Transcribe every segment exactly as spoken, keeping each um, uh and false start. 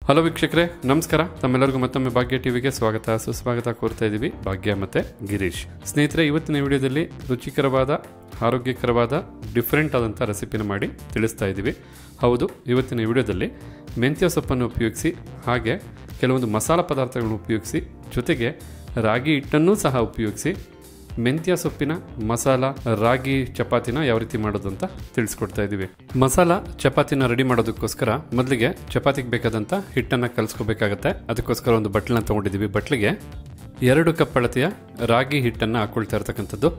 Hello ವೀಕ್ಷಕರೇ, ನಮಸ್ಕಾರ. ತಮ್ಮೆಲ್ಲರಿಗೂ ಮತ್ತೊಮ್ಮೆ ಭಾಗ್ಯ ಟಿವಿಗೆ ಸ್ವಾಗತ ಸುಸ್ವಾಗತ ಕೋರ್ತಾ ಇದ್ದೀವಿ. ಭಾಗ್ಯ ಮತ್ತು ಗಿರೀಶ್. ಸ್ನೇಹಿತರೆ, ಇವತ್ತಿನ ವಿಡಿಯೋದಲ್ಲಿ ರುಚಿಕರವಾದ ಆರೋಗ್ಯಕರವಾದ ಡಿಫ್ರೆಂಟ್ ಆದಂಥ ರೆಸಿಪಿನ ಮಾಡಿ ತಿಳಿಸ್ತಾ ಇದ್ದೀವಿ. ಹೌದು, ಇವತ್ತಿನ ವಿಡಿಯೋದಲ್ಲಿ ಮೆಂತ್ಯ ಸೊಪ್ಪನ್ನು ಉಪಯೋಗಿಸಿ ಹಾಗೆ ಕೆಲವೊಂದು ಮಸಾಲ ಪದಾರ್ಥಗಳನ್ನು ಉಪಯೋಗಿಸಿ ಜೊತೆಗೆ ರಾಗಿ ಹಿಟ್ಟನ್ನು ಸಹ ಉಪಯೋಗಿಸಿ ಮೆಂತ್ಯ ಸೊಪ್ಪಿನ ಮಸಾಲ ರಾಗಿ ಚಪಾತಿನ ಯಾವ ರೀತಿ ಮಾಡೋದು ಅಂತ ತಿಳಿಸ್ಕೊಡ್ತಾ ಇದ್ದೀವಿ. ಮಸಾಲ ಚಪಾತಿನ ರೆಡಿ ಮಾಡೋದಕ್ಕೋಸ್ಕರ ಮೊದಲಿಗೆ ಚಪಾತಿಗೆ ಬೇಕಾದಂಥ ಹಿಟ್ಟನ್ನು ಕಲಿಸ್ಕೋಬೇಕಾಗತ್ತೆ. ಅದಕ್ಕೋಸ್ಕರ ಒಂದು ಬಟ್ಲನ್ನ ತೊಗೊಂಡಿದ್ದೀವಿ. ಬಟ್ಲಿಗೆ ಎರಡು ಕಪ್ ಅಳತೆಯ ರಾಗಿ ಹಿಟ್ಟನ್ನು ಹಾಕ್ಕೊಳ್ತಾ ಇರ್ತಕ್ಕಂಥದ್ದು,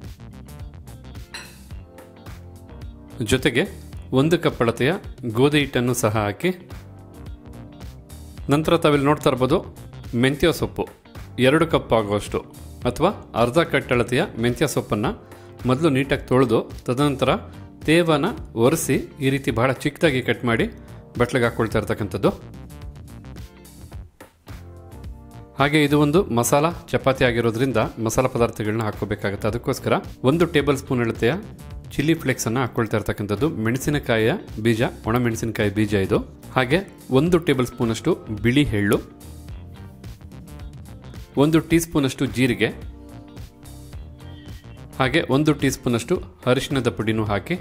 ಜೊತೆಗೆ ಒಂದು ಕಪ್ ಅಳತೆಯ ಗೋಧಿ ಹಿಟ್ಟನ್ನು ಸಹ ಹಾಕಿ, ನಂತರ ತಾವಿಲ್ಲಿ ನೋಡ್ತಾ ಇರ್ಬೋದು ಮೆಂತ್ಯ ಸೊಪ್ಪು ಎರಡು ಕಪ್ ಆಗುವಷ್ಟು ಅಥವಾ ಅರ್ಧ ಕಟ್ ಅಳತೆಯ ಮೆಂತ್ಯ ಸೊಪ್ಪನ್ನು ಮೊದಲು ನೀಟಾಗಿ ತೊಳೆದು ತದನಂತರ ತೇವನ ಒರೆಸಿ ಈ ರೀತಿ ಬಹಳ ಚಿಕ್ಕದಾಗಿ ಕಟ್ ಮಾಡಿ ಬಟ್ಲಿಗೆ ಹಾಕ್ಕೊಳ್ತಾ ಇರ್ತಕ್ಕಂಥದ್ದು. ಹಾಗೆ ಇದು ಒಂದು ಮಸಾಲ ಚಪಾತಿ ಆಗಿರೋದ್ರಿಂದ ಮಸಾಲ ಪದಾರ್ಥಗಳನ್ನ ಹಾಕೋಬೇಕಾಗುತ್ತೆ. ಅದಕ್ಕೋಸ್ಕರ ಒಂದು ಟೇಬಲ್ ಸ್ಪೂನ್ ಅಳತೆಯ ಚಿಲ್ಲಿ ಫ್ಲೇಕ್ಸನ್ನು ಹಾಕ್ಕೊಳ್ತಾ ಇರ್ತಕ್ಕಂಥದ್ದು. ಮೆಣಸಿನಕಾಯಿಯ ಬೀಜ, ಒಣ ಮೆಣಸಿನಕಾಯಿ ಬೀಜ ಇದು. ಹಾಗೆ ಒಂದು ಟೇಬಲ್ ಸ್ಪೂನಷ್ಟು ಬಿಳಿ ಎಳ್ಳು, ಒಂದು ಟೀ ಸ್ಪೂನಷ್ಟು ಜೀರಿಗೆ, ಹಾಗೆ ಒಂದು ಟೀ ಸ್ಪೂನಷ್ಟು ಅರಿಶಿಣದ ಪುಡಿನೂ ಹಾಕಿ,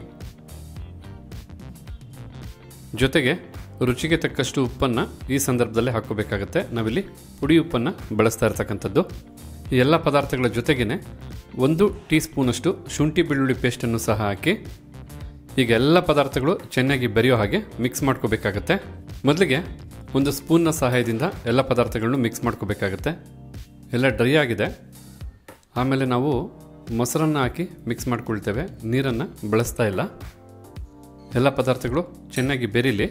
ಜೊತೆಗೆ ರುಚಿಗೆ ತಕ್ಕಷ್ಟು ಉಪ್ಪನ್ನು ಈ ಸಂದರ್ಭದಲ್ಲಿ ಹಾಕೋಬೇಕಾಗತ್ತೆ. ನಾವಿಲ್ಲಿ ಪುಡಿ ಉಪ್ಪನ್ನು ಬಳಸ್ತಾ ಇರ್ತಕ್ಕಂಥದ್ದು. ಈ ಎಲ್ಲ ಪದಾರ್ಥಗಳ ಜೊತೆಗೇ ಒಂದು ಟೀ ಸ್ಪೂನಷ್ಟು ಶುಂಠಿ ಬೆಳ್ಳುಳ್ಳಿ ಪೇಸ್ಟನ್ನು ಸಹ ಹಾಕಿ ಈಗ ಎಲ್ಲ ಪದಾರ್ಥಗಳು ಚೆನ್ನಾಗಿ ಬೆರೆಯೋ ಹಾಗೆ ಮಿಕ್ಸ್ ಮಾಡ್ಕೋಬೇಕಾಗತ್ತೆ. ಮೊದಲಿಗೆ ಒಂದು ಸ್ಪೂನ್ನ ಸಹಾಯದಿಂದ ಎಲ್ಲ ಪದಾರ್ಥಗಳನ್ನು ಮಿಕ್ಸ್ ಮಾಡ್ಕೋಬೇಕಾಗತ್ತೆ. ಎಲ್ಲ ಡ್ರೈ ಆಗಿದೆ. ಆಮೇಲೆ ನಾವು ಮೊಸರನ್ನು ಹಾಕಿ ಮಿಕ್ಸ್ ಮಾಡ್ಕೊಳ್ತೇವೆ. ನೀರನ್ನು ಬಳಸ್ತಾ ಇಲ್ಲ. ಎಲ್ಲ ಪದಾರ್ಥಗಳು ಚೆನ್ನಾಗಿ ಬೆರೀಲಿ.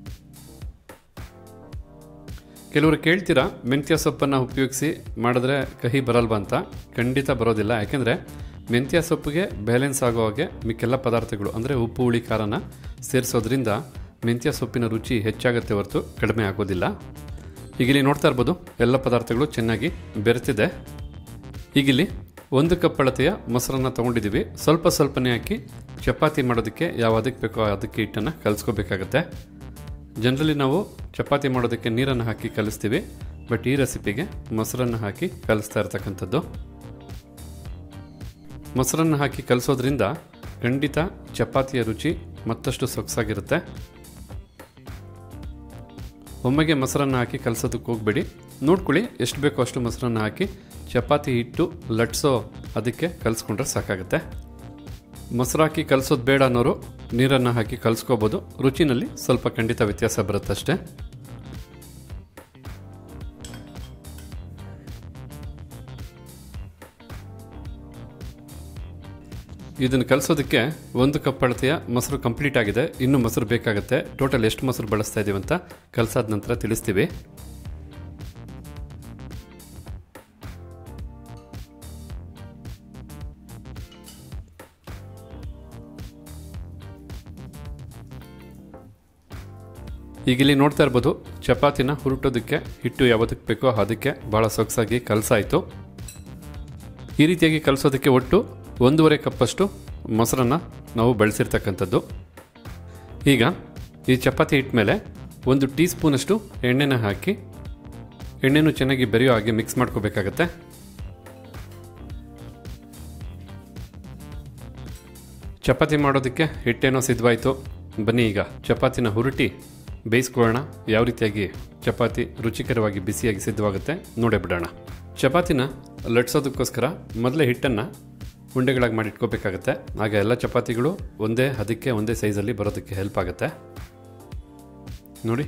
ಕೆಲವರು ಕೇಳ್ತೀರಾ, ಮೆಂತ್ಯ ಸೊಪ್ಪನ್ನು ಉಪಯೋಗಿಸಿ ಮಾಡಿದ್ರೆ ಕಹಿ ಬರಲ್ವಾ ಅಂತ. ಖಂಡಿತ ಬರೋದಿಲ್ಲ. ಯಾಕೆಂದರೆ ಮೆಂತ್ಯ ಸೊಪ್ಪಿಗೆ ಬ್ಯಾಲೆನ್ಸ್ ಆಗೋ ಹಾಗೆ ಮಿಕ್ಕೆಲ್ಲ ಪದಾರ್ಥಗಳು ಅಂದರೆ ಉಪ್ಪು ಹುಳಿ ಖಾರನ ಸೇರಿಸೋದ್ರಿಂದ ಮೆಂತ್ಯ ಸೊಪ್ಪಿನ ರುಚಿ ಹೆಚ್ಚಾಗುತ್ತೆ ಹೊರತು ಕಡಿಮೆ ಆಗೋದಿಲ್ಲ. ಈಗಿಲ್ಲಿ ನೋಡ್ತಾ ಇರ್ಬೋದು ಎಲ್ಲ ಪದಾರ್ಥಗಳು ಚೆನ್ನಾಗಿ ಬೆರೆತಿದೆ. ಈಗಿಲ್ಲಿ ಒಂದು ಕಪ್ ಅಳತೆಯ ಮೊಸರನ್ನು ತೊಗೊಂಡಿದ್ದೀವಿ. ಸ್ವಲ್ಪ ಸ್ವಲ್ಪನೇ ಹಾಕಿ ಚಪಾತಿ ಮಾಡೋದಕ್ಕೆ ಯಾವ ಅದಕ್ಕೆ ಬೇಕೋ ಅದಕ್ಕೆ ಹಿಟ್ಟನ್ನು ಕಲಿಸ್ಕೋಬೇಕಾಗತ್ತೆ. ಜನರಲಿ ನಾವು ಚಪಾತಿ ಮಾಡೋದಕ್ಕೆ ನೀರನ್ನು ಹಾಕಿ ಕಲಿಸ್ತೀವಿ. ಬಟ್ ಈ ರೆಸಿಪಿಗೆ ಮೊಸರನ್ನು ಹಾಕಿ ಕಲಿಸ್ತಾ ಇರ್ತಕ್ಕಂಥದ್ದು. ಮೊಸರನ್ನು ಹಾಕಿ ಕಲಿಸೋದ್ರಿಂದ ಖಂಡಿತ ಚಪಾತಿಯ ರುಚಿ ಮತ್ತಷ್ಟು ಸೊಗಸಾಗಿರುತ್ತೆ. ಒಮ್ಮೆಗೆ ಮೊಸರನ್ನು ಹಾಕಿ ಕಲಿಸೋದಕ್ಕೆ ಹೋಗಬೇಡಿ. ನೋಡ್ಕೊಳ್ಳಿ, ಎಷ್ಟು ಬೇಕೋ ಅಷ್ಟು ಮೊಸರನ್ನು ಹಾಕಿ ಚಪಾತಿ ಹಿಟ್ಟು ಲಟ್ಸೋ ಅದಕ್ಕೆ ಕಲಿಸ್ಕೊಂಡ್ರೆ ಸಾಕಾಗುತ್ತೆ. ಮೊಸರು ಹಾಕಿ ಕಲಿಸೋದು ಬೇಡ ಅನ್ನೋರು ನೀರನ್ನು ಹಾಕಿ ಕಲಿಸ್ಕೋಬೋದು. ರುಚಿನಲ್ಲಿ ಸ್ವಲ್ಪ ಖಂಡಿತ ವ್ಯತ್ಯಾಸ ಬರುತ್ತಷ್ಟೇ. ಇದನ್ನು ಕಲಿಸೋದಕ್ಕೆ ಒಂದು ಕಪ್ ಅಳತೆಯ ಮೊಸರು ಕಂಪ್ಲೀಟ್ ಆಗಿದೆ. ಇನ್ನೂ ಮೊಸರು ಬೇಕಾಗುತ್ತೆ. ಟೋಟಲ್ ಎಷ್ಟು ಮೊಸರು ಬಳಸ್ತಾ ಇದ್ದೀವಿ ಅಂತ ಕಲಸಾದ ನಂತರ ತಿಳಿಸ್ತೀವಿ. ಈಗಿಲ್ಲಿ ನೋಡ್ತಾ ಇರ್ಬೋದು ಚಪಾತಿನ ಹುರುಟೋದಕ್ಕೆ ಹಿಟ್ಟು ಯಾವತ್ತಕ್ಕೆ ಬೇಕೋ ಅದಕ್ಕೆ ಭಾಳ ಸೊಗಸಾಗಿ ಕಲಸಾಯಿತು. ಈ ರೀತಿಯಾಗಿ ಕಲಿಸೋದಕ್ಕೆ ಒಟ್ಟು ಒಂದೂವರೆ ಕಪ್ಪಷ್ಟು ಮೊಸರನ್ನು ನಾವು ಬಳಸಿರ್ತಕ್ಕಂಥದ್ದು. ಈಗ ಈ ಚಪಾತಿ ಹಿಟ್ಟ ಮೇಲೆ ಒಂದು ಟೀ ಸ್ಪೂನಷ್ಟು ಎಣ್ಣೆನ ಹಾಕಿ ಎಣ್ಣೆನೂ ಚೆನ್ನಾಗಿ ಬೆರೆಯೋ ಹಾಗೆ ಮಿಕ್ಸ್ ಮಾಡ್ಕೋಬೇಕಾಗತ್ತೆ. ಚಪಾತಿ ಮಾಡೋದಕ್ಕೆ ಹಿಟ್ಟೇನೋ ಸಿದ್ಧವಾಯಿತು. ಬನ್ನಿ ಈಗ ಚಪಾತಿನ ಹುರುಟಿ ಬೇಯಿಸ್ಕೊಳ್ಳೋಣ. ಯಾವ ರೀತಿಯಾಗಿ ಚಪಾತಿ ರುಚಿಕರವಾಗಿ ಬಿಸಿಯಾಗಿ ಸಿದ್ಧವಾಗುತ್ತೆ ನೋಡೇ ಬಿಡೋಣ. ಚಪಾತಿನ ಲಟ್ಸೋದಕ್ಕೋಸ್ಕರ ಮೊದಲೇ ಹಿಟ್ಟನ್ನು ಉಂಡೆಗಳಾಗಿ ಮಾಡಿ ಇಟ್ಕೋಬೇಕಾಗತ್ತೆ. ಆಗ ಎಲ್ಲ ಚಪಾತಿಗಳು ಒಂದೇ ಅದಕ್ಕೆ ಒಂದೇ ಸೈಜಲ್ಲಿ ಬರೋದಕ್ಕೆ ಹೆಲ್ಪ್ ಆಗುತ್ತೆ. ನೋಡಿ,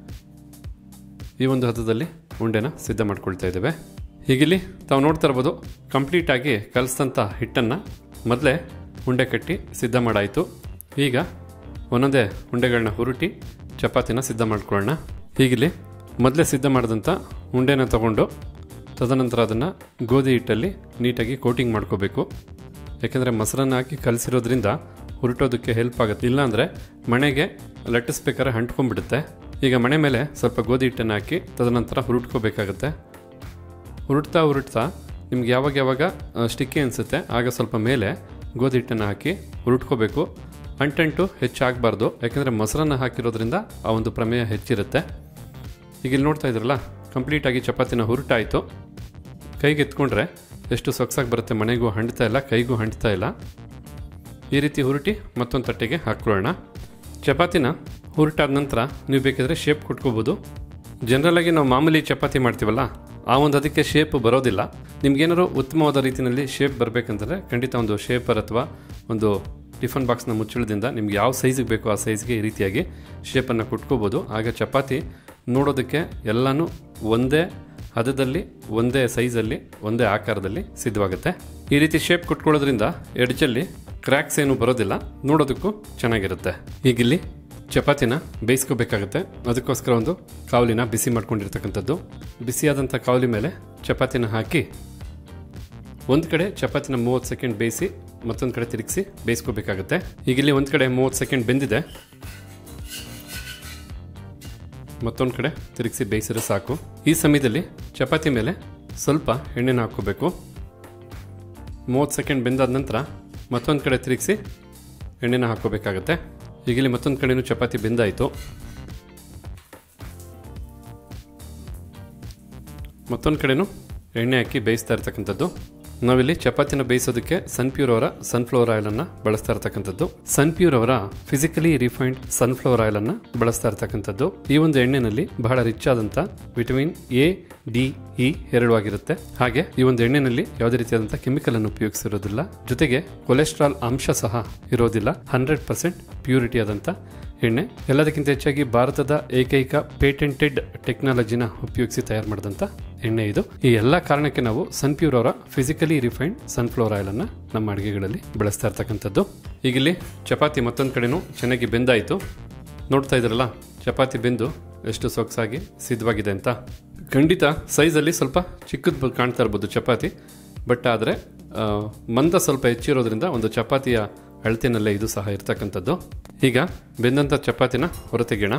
ಈ ಒಂದು ಹದದಲ್ಲಿ ಉಂಡೆನ ಸಿದ್ಧ ಮಾಡ್ಕೊಳ್ತಾ ಇದ್ದೇವೆ. ಹೀಗಿಲ್ಲಿ ತಾವು ನೋಡ್ತಾ ಇರ್ಬೋದು ಕಂಪ್ಲೀಟಾಗಿ ಕಲಿಸಿದಂಥ ಹಿಟ್ಟನ್ನು ಮೊದಲೇ ಉಂಡೆ ಕಟ್ಟಿ ಸಿದ್ಧ ಮಾಡಾಯಿತು. ಈಗ ಒಂದೊಂದೇ ಉಂಡೆಗಳನ್ನ ಹುರುಟಿ ಚಪಾತಿನ ಸಿದ್ಧ ಮಾಡ್ಕೊಳ್ಳೋಣ. ಹೀಗಿಲ್ಲಿ ಮೊದಲೇ ಸಿದ್ಧ ಮಾಡಿದಂಥ ಉಂಡೆನ ತಗೊಂಡು ತದನಂತರ ಅದನ್ನು ಗೋಧಿ ಹಿಟ್ಟಲ್ಲಿ ನೀಟಾಗಿ ಕೋಟಿಂಗ್ ಮಾಡ್ಕೋಬೇಕು. ಯಾಕೆಂದರೆ ಮೊಸರನ್ನು ಹಾಕಿ ಕಲಿಸಿರೋದ್ರಿಂದ ಹುರುಟೋದಕ್ಕೆ ಹೆಲ್ಪ್ ಆಗುತ್ತೆ. ಇಲ್ಲಾಂದರೆ ಮಣೆಗೆ ಲಟ್ಟಿಸ್ಬೇಕಾದ್ರೆ ಅಂಟ್ಕೊಂಡ್ಬಿಡುತ್ತೆ. ಈಗ ಮಣೆ ಮೇಲೆ ಸ್ವಲ್ಪ ಗೋಧಿ ಹಿಟ್ಟನ್ನು ಹಾಕಿ ತದನಂತರ ಹುರುಟ್ಕೋಬೇಕಾಗತ್ತೆ. ಹುರುಟ್ತಾ ಹುರುಟ್ತಾ ನಿಮ್ಗೆ ಯಾವಾಗ ಯಾವಾಗ ಸ್ಟಿಕ್ಕಿ ಅನಿಸುತ್ತೆ ಆಗ ಸ್ವಲ್ಪ ಮೇಲೆ ಗೋಧಿ ಹಿಟ್ಟನ್ನು ಹಾಕಿ ಹುರುಟ್ಕೋಬೇಕು. ಅಂಟಂಟು ಹೆಚ್ಚಾಗಬಾರ್ದು. ಯಾಕೆಂದರೆ ಮೊಸರನ್ನು ಹಾಕಿರೋದ್ರಿಂದ ಆ ಒಂದು ಪ್ರಮೇಯ ಹೆಚ್ಚಿರುತ್ತೆ. ಈಗ ಇಲ್ಲಿ ನೋಡ್ತಾ ಇದ್ರಲ್ಲ, ಕಂಪ್ಲೀಟಾಗಿ ಚಪಾತಿನ ಹುರುಟಾಯಿತು. ಕೈಗೆ ಎತ್ಕೊಂಡ್ರೆ ಎಷ್ಟು ಸೊಗಸಾಗಿ ಬರುತ್ತೆ, ಮನೆಗೂ ಹಂಡ್ತಾ ಇಲ್ಲ, ಕೈಗೂ ಹಂಡ್ತಾ ಇಲ್ಲ. ಈ ರೀತಿ ಹುರುಟಿ ಮತ್ತೊಂದು ತಟ್ಟೆಗೆ ಹಾಕ್ಕೊಳ್ಳೋಣ. ಚಪಾತಿನ ಹುರುಟಾದ ನಂತರ ನೀವು ಬೇಕಿದ್ರೆ ಶೇಪ್ ಕೊಟ್ಕೋಬೋದು. ಜನರಲಾಗಿ ನಾವು ಮಾಮೂಲಿ ಚಪಾತಿ ಮಾಡ್ತೀವಲ್ಲ, ಆ ಒಂದು ಅದಕ್ಕೆ ಶೇಪ್ ಬರೋದಿಲ್ಲ. ನಿಮ್ಗೇನಾದ್ರು ಉತ್ತಮವಾದ ರೀತಿಯಲ್ಲಿ ಶೇಪ್ ಬರಬೇಕಂತಂದರೆ ಖಂಡಿತ ಒಂದು ಶೇಪರ್ ಅಥವಾ ಒಂದು ಟಿಫನ್ ಬಾಕ್ಸ್ನ ಮುಚ್ಚಳದಿಂದ ನಿಮ್ಗೆ ಯಾವ ಸೈಜಿಗೆ ಬೇಕೋ ಆ ಸೈಜ್ಗೆ ಈ ರೀತಿಯಾಗಿ ಶೇಪನ್ನು ಕೊಟ್ಕೋಬೋದು. ಆಗ ಚಪಾತಿ ನೋಡೋದಕ್ಕೆ ಎಲ್ಲನೂ ಒಂದೇ ಹದದಲ್ಲಿ, ಒಂದೇ ಸೈಜಲ್ಲಿ, ಒಂದೇ ಆಕಾರದಲ್ಲಿ ಸಿದ್ಧವಾಗುತ್ತೆ. ಈ ರೀತಿ ಶೇಪ್ ಕೊಟ್ಕೊಳ್ಳೋದ್ರಿಂದ ಎಡ್ಜಲ್ಲಿ ಕ್ರ್ಯಾಕ್ಸ್ ಏನು ಬರೋದಿಲ್ಲ, ನೋಡೋದಕ್ಕೂ ಚೆನ್ನಾಗಿರುತ್ತೆ. ಈಗಿಲ್ಲಿ ಚಪಾತಿನ ಬೇಯಿಸ್ಕೋಬೇಕಾಗುತ್ತೆ. ಅದಕ್ಕೋಸ್ಕರ ಒಂದು ಕಾವಲಿನ ಬಿಸಿ ಮಾಡ್ಕೊಂಡಿರ್ತಕ್ಕಂಥದ್ದು. ಬಿಸಿಯಾದಂಥ ಕಾವಲಿ ಮೇಲೆ ಚಪಾತಿನ ಹಾಕಿ ಒಂದು ಕಡೆ ಚಪಾತಿನ ಮೂವತ್ತು ಸೆಕೆಂಡ್ ಬೇಯಿಸಿ ಮತ್ತೊಂದು ಕಡೆ ತಿರುಗಿಸಿ ಬೇಯಿಸ್ಕೋಬೇಕಾಗುತ್ತೆ. ಈಗಿಲ್ಲಿ ಒಂದು ಕಡೆ ಮೂವತ್ತು ಸೆಕೆಂಡ್ ಬೆಂದಿದೆ, ಮತ್ತೊಂದು ಕಡೆ ತಿರುಗಿಸಿ ಬೇಯಿಸಿದ್ರೆ ಸಾಕು. ಈ ಸಮಯದಲ್ಲಿ ಚಪಾತಿ ಮೇಲೆ ಸ್ವಲ್ಪ ಎಣ್ಣೆನ ಹಾಕ್ಕೋಬೇಕು. ಮೂವತ್ತು ಸೆಕೆಂಡ್ ಬೆಂದಾದ ನಂತರ ಮತ್ತೊಂದು ಕಡೆ ತಿರುಗಿಸಿ ಎಣ್ಣೆನ ಹಾಕ್ಕೋಬೇಕಾಗತ್ತೆ. ಈಗಿಲ್ಲಿ ಮತ್ತೊಂದು ಕಡೆನೂ ಚಪಾತಿ ಬೆಂದಾಯಿತು. ಮತ್ತೊಂದು ಕಡೆನೂ ಎಣ್ಣೆ ಹಾಕಿ ಬೇಯಿಸ್ತಾ ಇರ್ತಕ್ಕಂಥದ್ದು. ನಾವಿಲ್ಲಿ ಚಪಾತಿನ ಬೇಯಿಸೋದಕ್ಕೆ ಸನ್ಪ್ಯೂರ್ ಅವರ ಸನ್ಫ್ಲವರ್ ಆಯಿಲನ್ನು ಬಳಸ್ತಾ ಇರ್ತಕ್ಕಂಥದ್ದು. ಸನ್ಪ್ಯೂರ್ ಅವರ ಫಿಸಿಕಲಿ ರಿಫೈನ್ಡ್ ಸನ್ಫ್ಲವರ್ ಆಯಿಲನ್ನು ಬಳಸ್ತಾ ಇರ್ತಕ್ಕಂಥದ್ದು. ಈ ಒಂದು ಎಣ್ಣೆನಲ್ಲಿ ಬಹಳ ರಿಚ್ ಆದಂಥ ವಿಟಮಿನ್ ಎ, ಡಿ, ಇ ಎರಡು ಆಗಿರುತ್ತೆ. ಹಾಗೆ ಈ ಒಂದು ಎಣ್ಣೆನಲ್ಲಿ ಯಾವುದೇ ರೀತಿಯಾದಂಥ ಕೆಮಿಕಲ್ ಅನ್ನು ಉಪಯೋಗಿಸಿರೋದಿಲ್ಲ. ಜೊತೆಗೆ ಕೊಲೆಸ್ಟ್ರಾಲ್ ಅಂಶ ಸಹ ಇರೋದಿಲ್ಲ. ಹಂಡ್ರೆಡ್ ಪರ್ಸೆಂಟ್ ಪ್ಯೂರಿಟಿ ಆದಂಥ ಎಣ್ಣೆ. ಎಲ್ಲದಕ್ಕಿಂತ ಹೆಚ್ಚಾಗಿ ಭಾರತದ ಏಕೈಕ ಪೇಟೆಂಟೆಡ್ ಟೆಕ್ನಾಲಜಿನ ಉಪಯೋಗಿಸಿ ತಯಾರು ಮಾಡಿದಂಥ ಎಣ್ಣೆ ಇದು. ಈ ಎಲ್ಲ ಕಾರಣಕ್ಕೆ ನಾವು ಸನ್ಪ್ಯೂರ್ ಅವರ ಫಿಸಿಕಲಿ ರಿಫೈನ್ಡ್ ಸನ್ಫ್ಲವರ್ ಆಯಿಲನ್ನು ನಮ್ಮ ಅಡುಗೆಗಳಲ್ಲಿ ಬಳಸ್ತಾ ಇರ್ತಕ್ಕಂಥದ್ದು. ಈಗಿಲ್ಲಿ ಚಪಾತಿ ಮತ್ತೊಂದು ಕಡೆನೂ ಚೆನ್ನಾಗಿ ಬೆಂದಾಯಿತು. ನೋಡ್ತಾ ಇದ್ರಲ್ಲ, ಚಪಾತಿ ಬೆಂದು ಎಷ್ಟು ಸೊಗಸಾಗಿ ಸಿದ್ಧವಾಗಿದೆ ಅಂತ. ಖಂಡಿತ ಸೈಜಲ್ಲಿ ಸ್ವಲ್ಪ ಚಿಕ್ಕದು ಕಾಣ್ತಾ ಇರ್ಬೋದು ಚಪಾತಿ, ಬಟ್ ಆದರೆ ಮಂದ ಸ್ವಲ್ಪ ಹೆಚ್ಚಿರೋದ್ರಿಂದ ಒಂದು ಚಪಾತಿಯ ಅಳತೆನಲ್ಲೇ ಇದು ಸಹ ಇರ್ತಕ್ಕಂಥದ್ದು. ಈಗ ಬೆಂದಂಥ ಚಪಾತಿನ ಹೊರತೆಗೆಯೋಣ.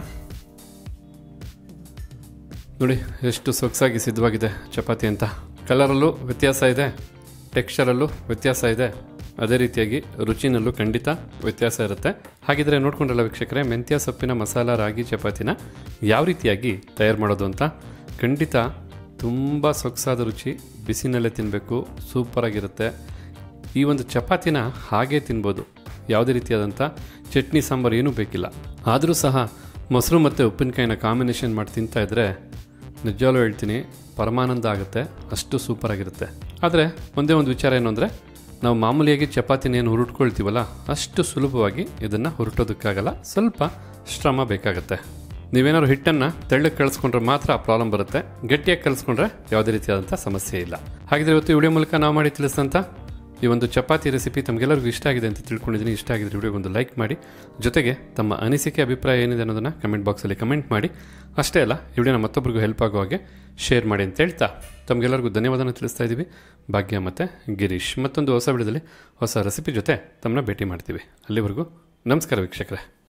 ನೋಡಿ ಎಷ್ಟು ಸೊಗಸಾಗಿ ಸಿದ್ಧವಾಗಿದೆ ಚಪಾತಿ ಅಂತ. ಕಲರಲ್ಲೂ ವ್ಯತ್ಯಾಸ ಇದೆ, ಟೆಕ್ಸ್ಚರಲ್ಲೂ ವ್ಯತ್ಯಾಸ ಇದೆ, ಅದೇ ರೀತಿಯಾಗಿ ರುಚಿನಲ್ಲೂ ಖಂಡಿತ ವ್ಯತ್ಯಾಸ ಇರುತ್ತೆ. ಹಾಗಿದ್ರೆ ನೋಡ್ಕೊಂಡ್ರಲ್ಲ ವೀಕ್ಷಕರೇ, ಮೆಂತ್ಯ ಸೊಪ್ಪಿನ ಮಸಾಲ ರಾಗಿ ಚಪಾತಿನ ಯಾವ ರೀತಿಯಾಗಿ ತಯಾರು ಮಾಡೋದು ಅಂತ. ಖಂಡಿತ ತುಂಬ ಸೊಗಸಾದ ರುಚಿ, ಬಿಸಿನಲ್ಲೇ ತಿನ್ನಬೇಕು, ಸೂಪರಾಗಿರುತ್ತೆ. ಈ ಒಂದು ಚಪಾತಿನ ಹಾಗೇ ತಿನ್ಬೋದು, ಯಾವುದೇ ರೀತಿಯಾದಂಥ ಚಟ್ನಿ ಸಾಂಬಾರು ಏನೂ ಬೇಕಿಲ್ಲ. ಆದರೂ ಸಹ ಮೊಸರು ಮತ್ತು ಉಪ್ಪಿನಕಾಯಿನ ಕಾಂಬಿನೇಷನ್ ಮಾಡಿ ತಿಂತಾ ಇದ್ದರೆ ನಿಜವಾಗ್ಲೂ ಹೇಳ್ತೀನಿ ಪರಮಾನಂದ ಆಗುತ್ತೆ, ಅಷ್ಟು ಸೂಪರಾಗಿರುತ್ತೆ. ಆದರೆ ಒಂದೇ ಒಂದು ವಿಚಾರ ಏನು ಅಂದರೆ, ನಾವು ಮಾಮೂಲಿಯಾಗಿ ಚಪಾತಿನ ಏನು ಹುರುಟ್ಕೊಳ್ತೀವಲ್ಲ, ಅಷ್ಟು ಸುಲಭವಾಗಿ ಇದನ್ನು ಹುರುಟೋದಕ್ಕಾಗಲ್ಲ, ಸ್ವಲ್ಪ ಶ್ರಮ ಬೇಕಾಗುತ್ತೆ. ನೀವೇನಾದ್ರು ಹಿಟ್ಟನ್ನು ತೆಳ್ಳಗೆ ಕಳಿಸ್ಕೊಂಡ್ರೆ ಮಾತ್ರ ಆ ಪ್ರಾಬ್ಲಮ್ ಬರುತ್ತೆ. ಗಟ್ಟಿಯಾಗಿ ಕಲಿಸ್ಕೊಂಡ್ರೆ ಯಾವುದೇ ರೀತಿಯಾದಂಥ ಸಮಸ್ಯೆ ಇಲ್ಲ. ಹಾಗಿದ್ರೆ ಇವತ್ತು ವಿಡಿಯೋ ಮೂಲಕ ನಾವು ಮಾಡಿ ತಿಳಿಸಿದಂಥ ಈ ಒಂದು ಚಪಾತಿ ರೆಸಿಪಿ ತಮಗೆಲ್ಲರಿಗೂ ಇಷ್ಟ ಆಗಿದೆ ಅಂತ ತಿಳ್ಕೊಂಡಿದ್ದೀನಿ. ಇಷ್ಟ ಆಗಿದ್ರೆ ವಿಡಿಯೋಗೆ ಒಂದು ಲೈಕ್ ಮಾಡಿ, ಜೊತೆಗೆ ತಮ್ಮ ಅನಿಸಿಕೆ ಅಭಿಪ್ರಾಯ ಏನಿದೆ ಅನ್ನೋದನ್ನು ಕಮೆಂಟ್ ಬಾಕ್ಸಲ್ಲಿ ಕಮೆಂಟ್ ಮಾಡಿ. ಅಷ್ಟೇ ಅಲ್ಲ, ಈ ವಿಡಿಯೋನ ಮತ್ತೊಬ್ಬರಿಗೂ ಹೆಲ್ಪ್ ಆಗೋ ಹಾಗೆ ಶೇರ್ ಮಾಡಿ ಅಂತ ಹೇಳ್ತಾ ತಮಗೆಲ್ಲರಿಗೂ ಧನ್ಯವಾದನ ತಿಳಿಸ್ತಾ ಇದ್ದೀವಿ. ಭಾಗ್ಯ ಮತ್ತು ಗಿರೀಶ್ ಮತ್ತೊಂದು ಹೊಸ ವಿಡಿಯೋದಲ್ಲಿ ಹೊಸ ರೆಸಿಪಿ ಜೊತೆ ತಮ್ಮನ್ನ ಭೇಟಿ ಮಾಡ್ತೀವಿ. ಅಲ್ಲಿವರೆಗೂ ನಮಸ್ಕಾರ ವೀಕ್ಷಕರೇ.